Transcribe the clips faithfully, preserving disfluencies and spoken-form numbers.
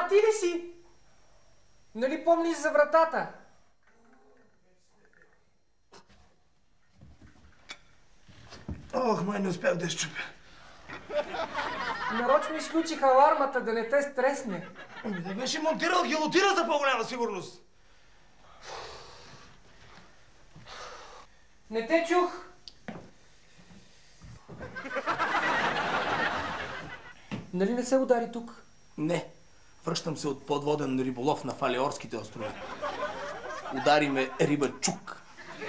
Това ти ли си? Нали помниш за вратата? Ох, май не успях да изчупя. Нарочно изключих алармата, да не те стресне. Ами да беше монтирал гилотира за по-голяма сигурност. Не те чух. Нали не се удари тук? Не. Връщам се от подводен риболов на Фалеорските острови. Удари ме риба чук.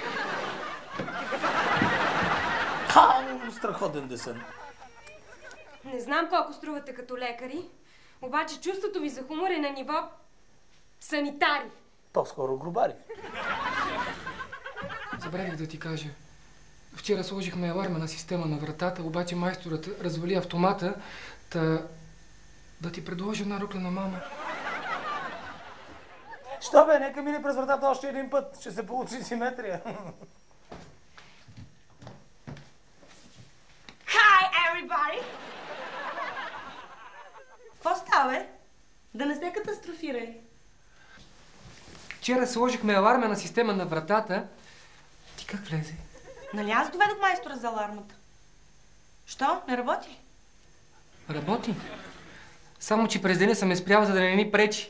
Ау, страхотен десен. Не знам колко струвате като лекари, обаче чувството ви за хумор е на ниво санитари. По-скоро грубари. Забравих да ти кажа. Вчера сложихме аларма на система на вратата, обаче майсторът развали автомата, та да ти предложа една руклена мама. Що бе, нека мине през вратата още един път. Ще се получи симетрия. Hi, everybody! Какво става, бе? Да не сте катастрофирали. Вчера сложихме аларма на система на вратата. Ти как влезе? Нали аз доведох майстора за алармата? Що? Не работи ли? Работи. Само, че през деня съм е спрял, за да не ни пречи.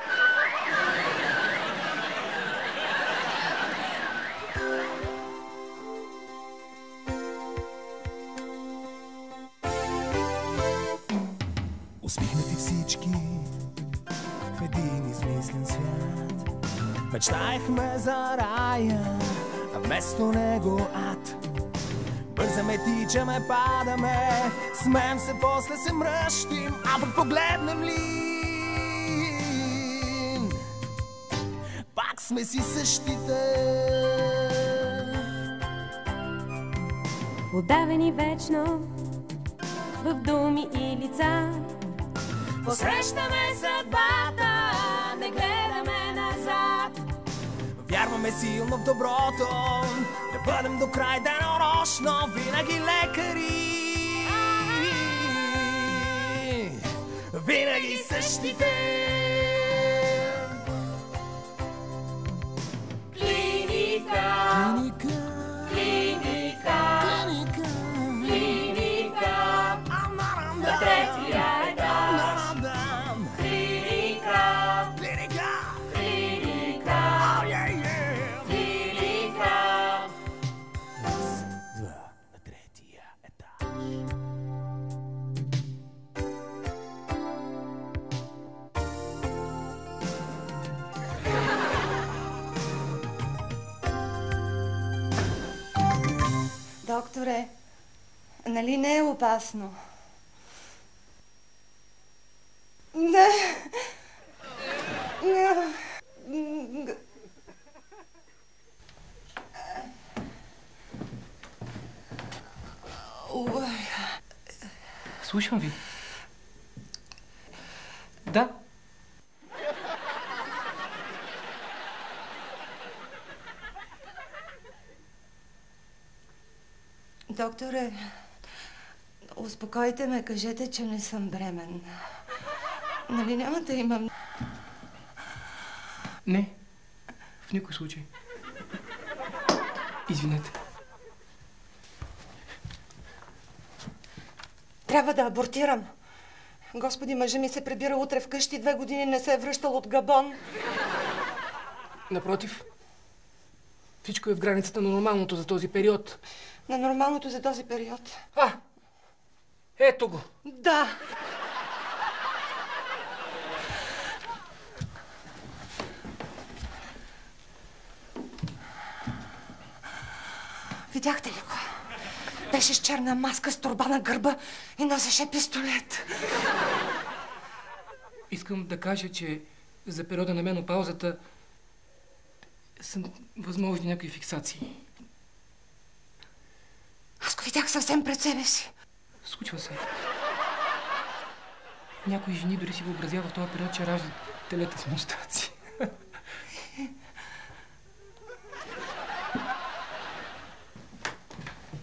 Усмихнати всички в един измислен свят. Мечтаехме за рая, а вместо него ад. Бързаме, тичаме, падаме, смеем се, после се мръщим, а пък погледнем ли, пак сме си същите. Удавени вечно в думи и лица, посрещаме съдбата, не гледаме назад. Вярваме силно в доброто, да бъдем до край денонощно винаги лекари. Винаги същите. Клиника, Клиника, клиника, клиника, клиника, на третия етаж. Клиника, Клиника, клиника, oh yeah, yeah. клиника. Раз, два, на третия етаж. Докторе, нали не е опасно? Не. Не. Слушам ви. Да. Докторе, успокойте ме, кажете, че не съм бременна. Нали няма да имам... Не. В никой случай. Извинете. Трябва да абортирам. Господи, мъжа ми се прибира утре вкъщи, две години не се е връщал от Габон. Напротив, всичко е в границата на нормалното за този период. На нормалното за този период. А! Ето го! Да! Видяхте ли го? Беше с черна маска, с торба на гърба и носеше пистолет. Искам да кажа, че за периода на менопаузата са възможни някакви фиксации. Аз го видях съвсем пред себе си. Случва се. Някои жени дори си въобразяват в този период, че раждат телета с мустаци.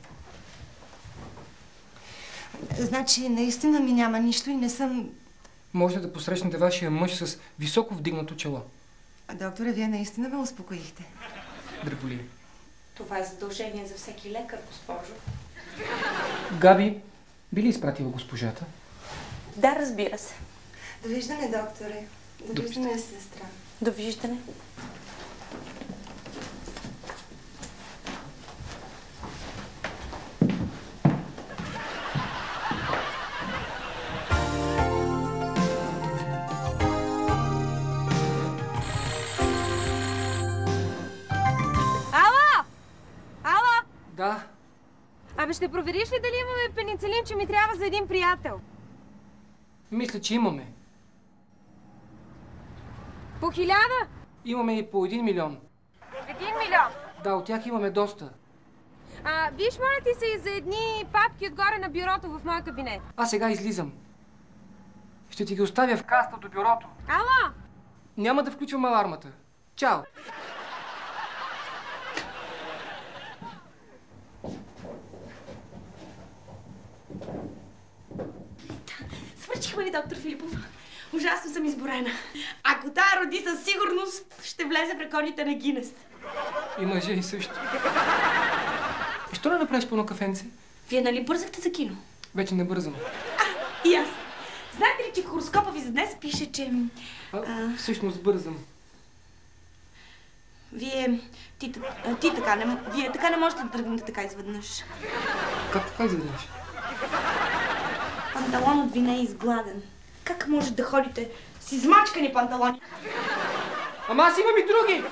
Значи, наистина ми няма нищо и не съм можете да посрещнете вашия мъж с високо вдигнато чело. А, докторе, вие наистина ме успокоихте. Дреболи. Това е задължение за всеки лекар, госпожо. Габи, би ли изпратила госпожата? Да, разбира се. Довиждане, докторе. Довиждане, сестра. Довиждане. Да. Абе, ще провериш ли дали имаме пеницилин, че ми трябва за един приятел? Мисля, че имаме. По хиляда? Имаме и по един милион. Един милион? Да, от тях имаме доста. А, виж, моля ти се, и за едни папки отгоре на бюрото в моя кабинет. Аз сега излизам. Ще ти ги оставя в каста до бюрото. Ала! Няма да включвам алармата. Чао! Свърчихме ли, доктор Филипов? Ужасно съм изборена. Ако тая роди, със сигурност ще влезе в рекордите на Гинес. И мъже и също. И що не направиш по едно кафенце? Вие нали бързахте за кино? Вече не бързам. А, и аз. Знаете ли, че в хороскопа ви за днес пише, че... А, а... Всъщност бързам. Вие... Ти, а, ти така не... Вие така не можете да тръгнете така изведнъж. Как така изведнъж? Панталонът ви не е изгладен. Как може да ходите с измачкани панталони? Ама аз имам и други!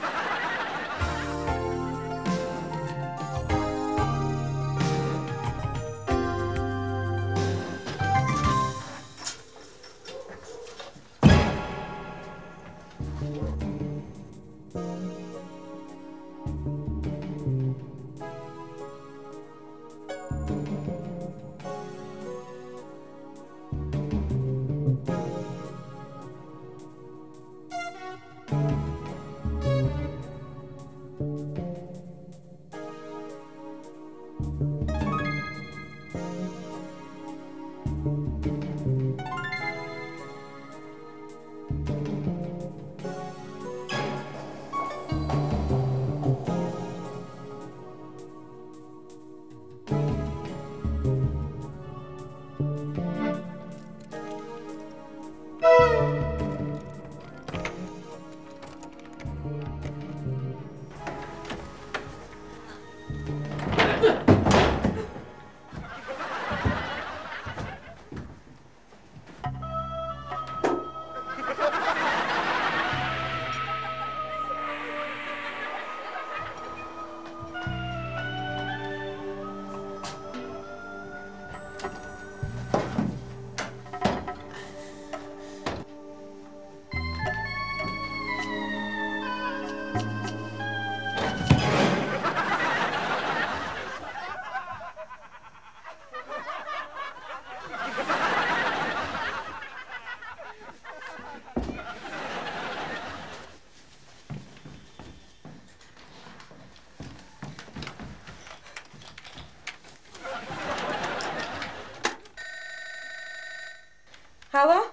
Ало?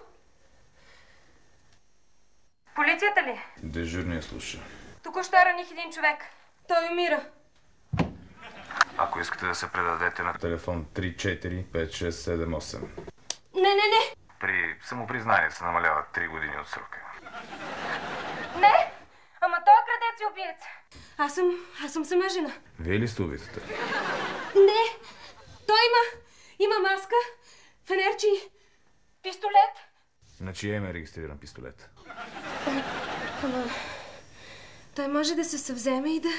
Полицията ли? Дежурния слуша. Току-що раних един човек. Той умира. Ако искате да се предадете на телефон три четири пет шест седем осем. Не, не, не. При самопризнание се намалява три години от срока. Не! Ама той е крадец и убиец. Аз съм... аз съм съмъжена. Вие ли сте убитата? Не! Той има... има маска, фенерче и пистолет. На чие име е регистриран пистолет? Ама... той може да се съвземе и да...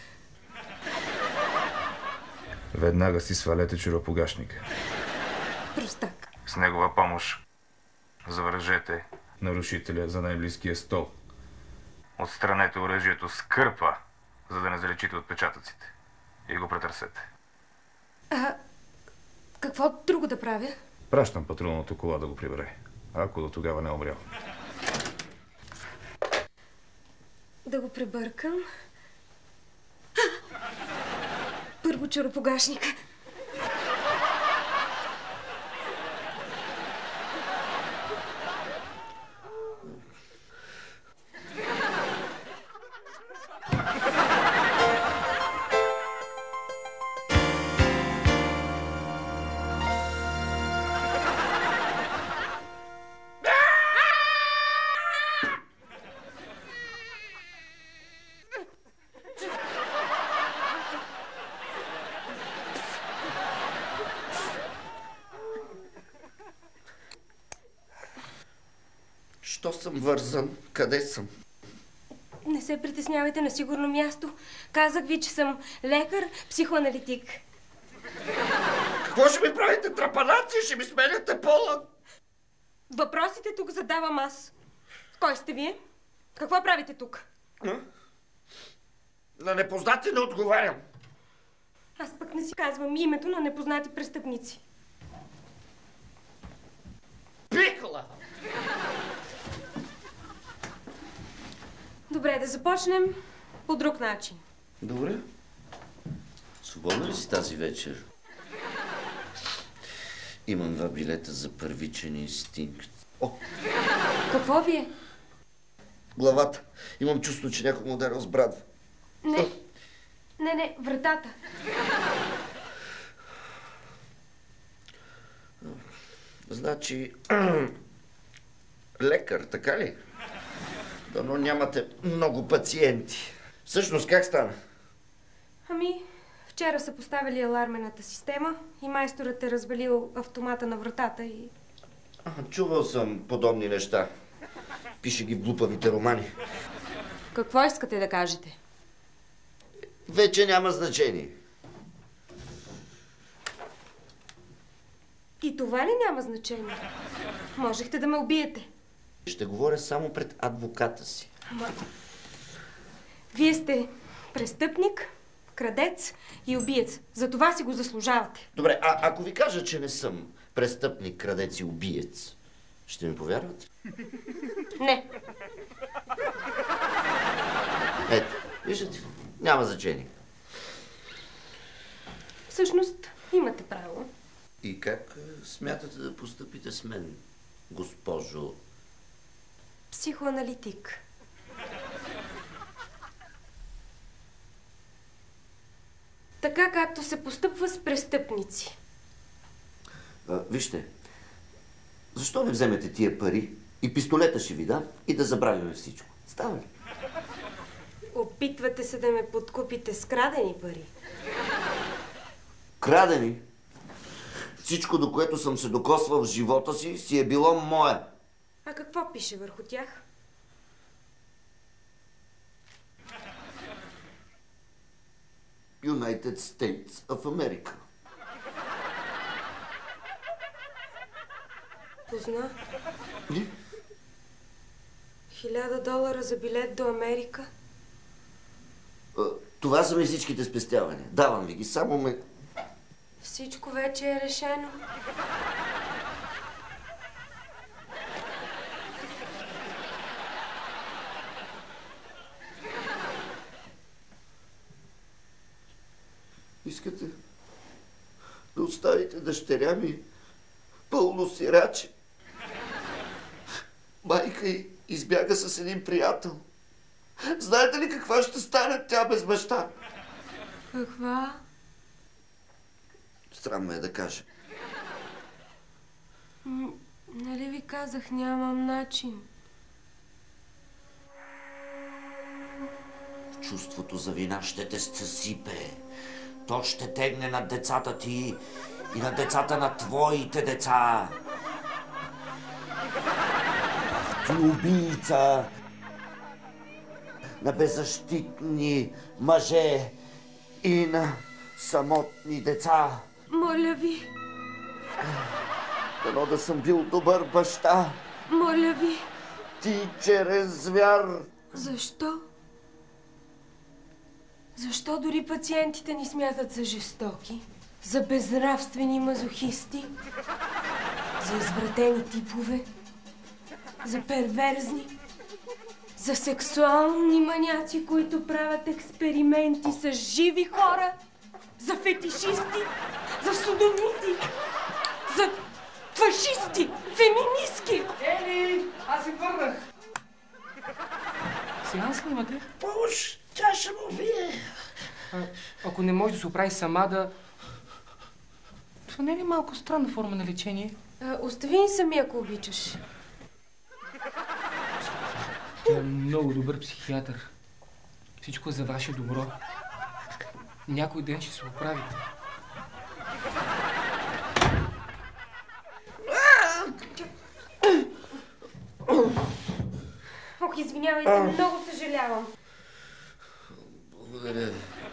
Веднага си свалете чуропогашника. Простак. С негова помощ завържете нарушителя за най-близкия стол. Отстранете оръжието с кърпа, за да не заличите отпечатъците. И го претърсете. А какво друго да правя? Пращам патрулното кола да го прибере. Ако до тогава не е умрял. Да го пребъркам. Първо чуропогашника. Що съм вързан? Къде съм? Не се притеснявайте, на сигурно място. Казах ви, че съм лекар, психоаналитик. Какво ще ми правите? Трапанация? Ще ми сменяте пола? Въпросите тук задавам аз. Кой сте вие? Какво правите тук? А? На непознати не отговарям. Аз пък не си казвам името на непознати престъпници. Пикла! Добре, да започнем по друг начин. Добре. Свободна ли си тази вечер? Имам два билета за първичен инстинкт. О! Какво ви е? Главата. Имам чувство, че някой му ударил с брадва. Не. Не, не, вратата. Значи... лекар, така ли? Дано нямате много пациенти. Всъщност, как стана? Ами, вчера са поставили алармената система и майсторът е развалил автомата на вратата и... А, чувал съм подобни неща. Пише ги в глупавите романи. Какво искате да кажете? Вече няма значение. И това ли няма значение? Можехте да ме убиете. Ще говоря само пред адвоката си. Ама... Вие сте престъпник, крадец и убиец. За това си го заслужавате. Добре, а ако ви кажа, че не съм престъпник, крадец и убиец, ще ми повярвате? Не. Ето, виждате, няма значение. Всъщност, имате право. И как смятате да постъпите с мен, госпожо? Психоаналитик. Така както се постъпва с престъпници. А, вижте, защо не вземете тия пари и пистолета ще ви дам и да забравим всичко? Става ли? Опитвате се да ме подкупите с крадени пари. Крадени? Всичко, до което съм се докосвал в живота си, си е било мое. А какво пише върху тях? United States of America. Позна. Не? Хиляда долара за билет до Америка? А, това са ми всичките спестявания. Давам ви ги, само ме... Всичко вече е решено. Искате да оставите дъщеря ми пълно сираче? Майка й избяга с един приятел. Знаете ли каква ще стане тя без баща? Каква? Странно е да кажа. М- нали ви казах, нямам начин. Чувството за вина ще те съсипе. То ще тегне над децата ти и над децата на твоите деца. Ах, ти убийца на беззащитни мъже и на самотни деца. Моля ви. Дано да съм бил добър баща. Моля ви. Ти черен звяр. Защо? Защо дори пациентите ни смятат за жестоки, за безнравствени мазохисти, за извратени типове, за перверзни, за сексуални маняци, които правят експерименти с живи хора, за фетишисти, за содомити, за фашисти, феминистки? Ели, аз се върнах. Сеанс ли имате? Пущи! Тя ще му вие. А, ако не може да се оправи сама, да... Това не е ли малко странна форма на лечение? А, остави ни сами, ако обичаш. Той е много добър психиатър. Всичко е за ваше добро. Някой ден ще се оправите. Ох, извинявайте, много съжалявам. Благодаря.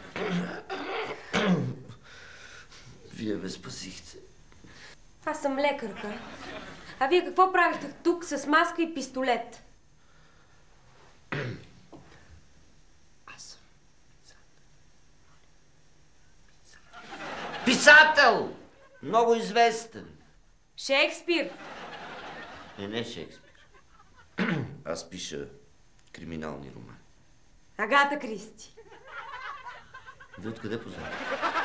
Вие ме спасихте. Аз съм лекарка. А вие какво правихте тук с маска и пистолет? Аз съм писател! Много известен. Шекспир! Не, не Шекспир. Аз пиша криминални романи. Агата Кристи. Вие откъде познавате?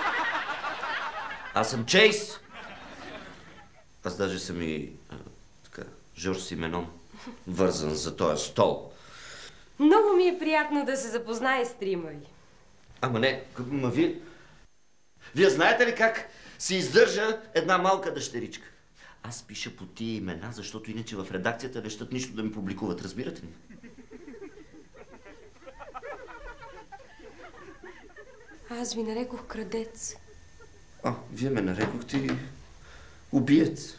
Аз съм Чейз. Аз даже съм и а, така, Жорж Сименон, вързан за този стол. Много ми е приятно да се запознае с трима ви. Ама не, ма вие... Вие знаете ли как се издържа една малка дъщеричка? Аз пиша по тия имена, защото иначе в редакцията не щат нищо да ми публикуват. Разбирате ли? Аз ви нарекох крадец. А, вие ме нарекохте и убиец.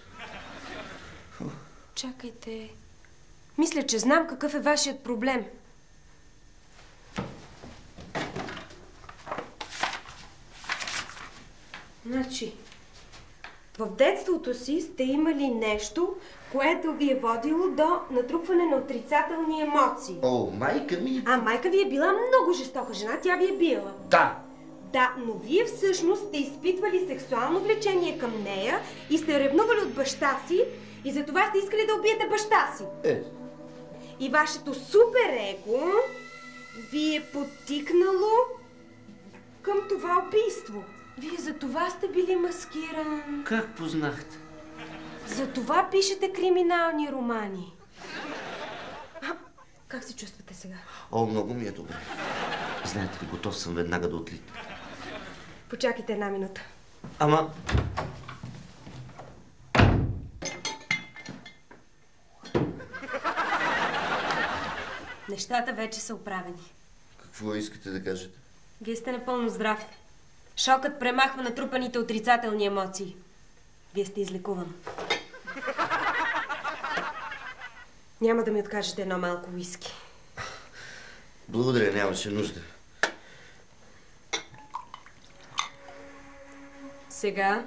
Чакайте. Мисля, че знам какъв е вашият проблем. Значи, в детството си сте имали нещо, което ви е водило до натрупване на отрицателни емоции. О, майка ми... А майка ви е била много жестока жена, тя ви е била. Да. Да, но вие всъщност сте изпитвали сексуално влечение към нея и сте ревнували от баща си и затова сте искали да убиете баща си. Е. И вашето супер его ви е потикнало към това убийство. Вие за това сте били маскиран. Как познахте? За това пишете криминални романи. А, как се чувствате сега? О, много ми е добре. Знаете ли, готов съм веднага да отлитна. Почакайте една минута. Ама... Нещата вече са оправени. Какво искате да кажете? Вие сте напълно здрав. Шокът премахва натрупаните отрицателни емоции. Вие сте излекуван. Няма да ми откажете едно малко уиски. Благодаря, нямаше нужда. Сега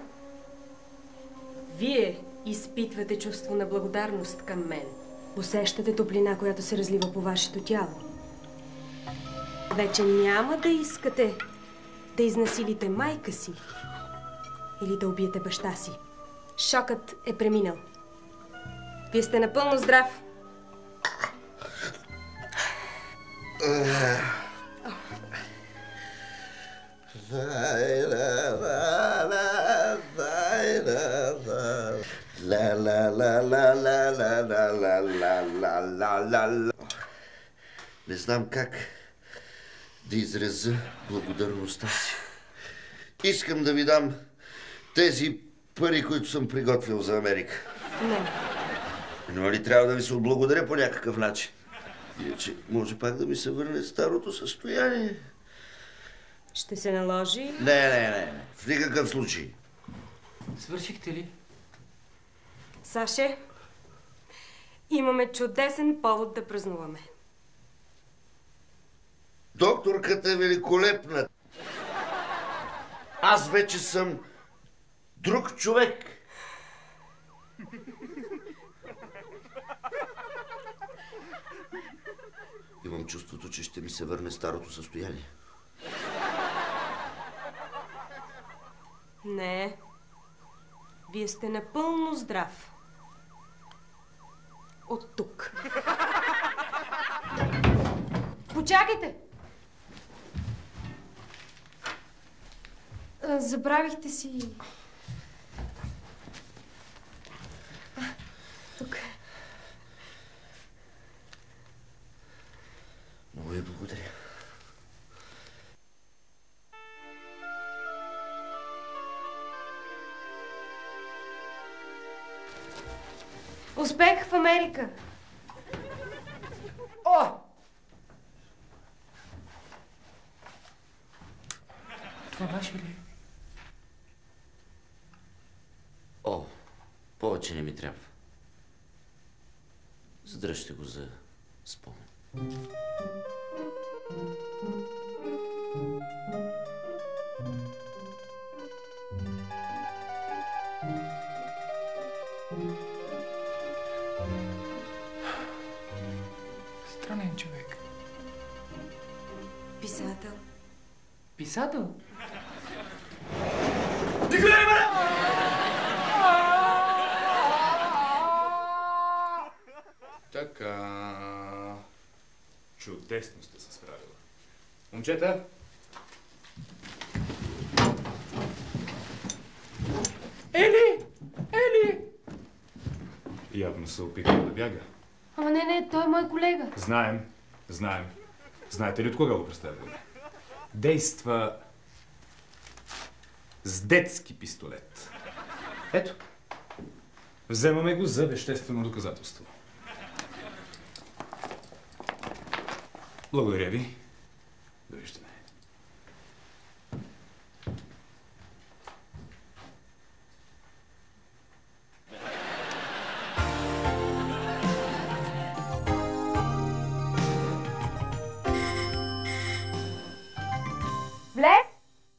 вие изпитвате чувство на благодарност към мен. Усещате топлина, която се разлива по вашето тяло. Вече няма да искате да изнасилите майка си или да убиете баща си. Шокът е преминал. Вие сте напълно здрав. Не знам как да изразя благодарността си. Искам да ви дам тези пари, които съм приготвил за Америка. Не. Но ли трябва да ви се отблагодаря по някакъв начин? Иначе може пак да ми се върне старото състояние. Ще се наложи? Не, не, не. В никакъв случай. Свършихте ли? Саше, имаме чудесен повод да празнуваме. Докторката е великолепна. Аз вече съм друг човек. Имам чувството, че ще ми се върне старото състояние. Не. Вие сте напълно здрав. От тук. Почакайте! А, забравихте си... А, тук. Много ви благодаря. Успех в Америка! О! Това ваше ли е? О, повече не ми трябва. Задръжте го за спомен. Странен човек. Писател. Писател? Николай, бе! Така... Чудесно сте се справила. Момчета? Ели! Ели! Явно се опитва да бяга. Ама не, не, той е мой колега. Знаем, знаем. Знаете ли от кога го представяме? Действа с детски пистолет. Ето. Вземаме го за веществено доказателство. Благодаря ви. Довиждане. Влез!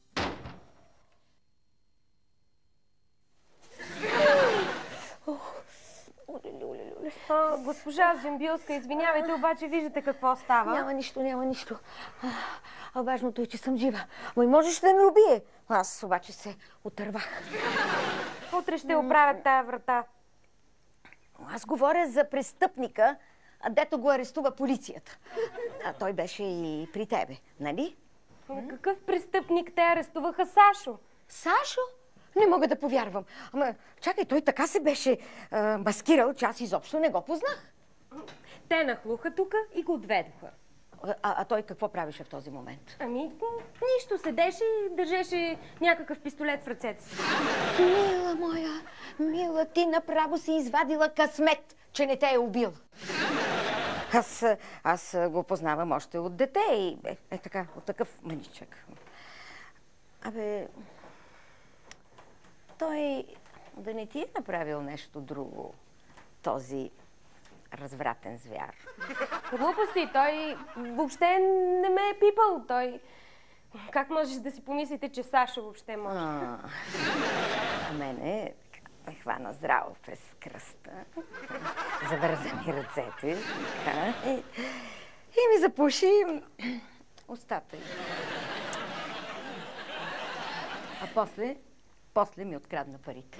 А, госпожа Зембилска, извинявайте, обаче виждате какво става. Няма нищо, няма нищо. А, а важното е, че съм жива. Ой, можеш да ме убие. Аз обаче се отървах. Утре ще оправят тая врата. Аз говоря за престъпника, дето го арестува полицията. А той беше и при тебе, нали? Какъв престъпник? Те арестуваха Сашо. Сашо? Не мога да повярвам. Ама, чакай, той така се беше а, маскирал, че аз изобщо не го познах. Те нахлуха тука и го отведоха. А, а той какво правеше в този момент? Ами, нищо, седеше и държеше някакъв пистолет в ръцете си. Мила моя, мила, ти направо си извадила късмет, че не те е убил. Аз, аз го познавам още от дете и е, е така, от такъв маничък. Абе, той да не ти е направил нещо друго, този развратен звяр. Глупости, той въобще не ме е пипал. Той... Как можеш да си помислите, че Сашо въобще може? А, а мене ме хвана здраво през кръста, завърза ми ръцете така, и, и ми запуши устата. А после, после ми открадна парите.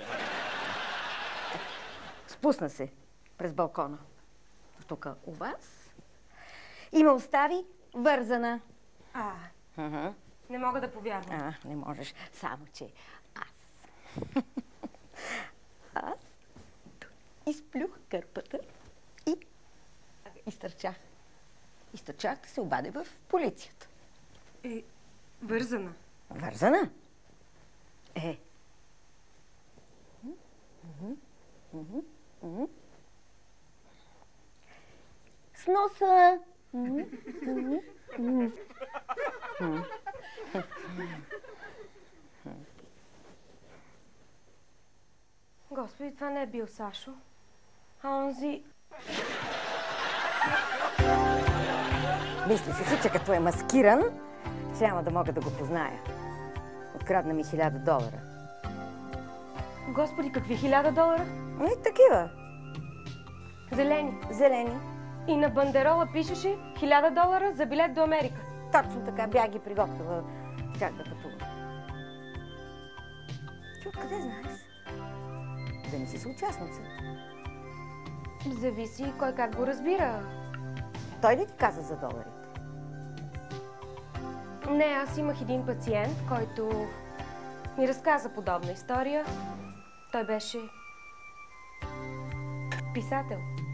Спусна се през балкона. Тук у вас. И ме остави вързана. А, Uh-huh. не мога да повярвам. А, не можеш. Само, че аз... аз изплюх кърпата и изтърчах. Изтърчах да се обадя в полицията. Е, вързана. Вързана? Е. С носа. Господи, това не е бил Сашо. А онзи... Мисли си, че като е маскиран, няма да мога да го позная. Открадна ми хиляда долара. Господи, какви хиляда долара? И такива. Зелени. Зелени. И на бандерола пишеше хиляда долара за билет до Америка. Точно така, бях ги приготвила. Щях да пътувам. Ти откъде знаеш? Да не си съучастница. Зависи кой как го разбира. Той ли ти каза за доларите? Не, аз имах един пациент, който ми разказа подобна история. Той беше писател.